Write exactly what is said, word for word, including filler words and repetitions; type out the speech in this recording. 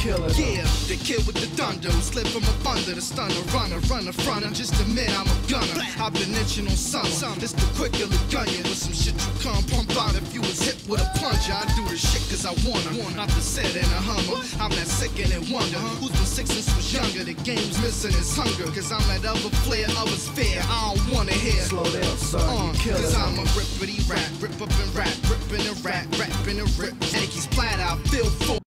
killer. Yeah, the kid with the thunder, who slip from up under the stunner, runner, runner, front. And just admit I'm a gunner. I've been itching on summer. This the quicker the gunner with some shit you can't pump out if you was hit with a plunger. I do the shit cause I wanna. Not the set in a Hummer. I'm that sick and it wonder. Who's been sick since was younger? The game's missing its hunger. Cause I'm that other flair, others fear. I don't wanna hear. Slow down, son, uh, you killer. Cause I'm a rippity rap, rip up and rap, rippin' and rap, rapping and rip. Yankees flat out, feel full.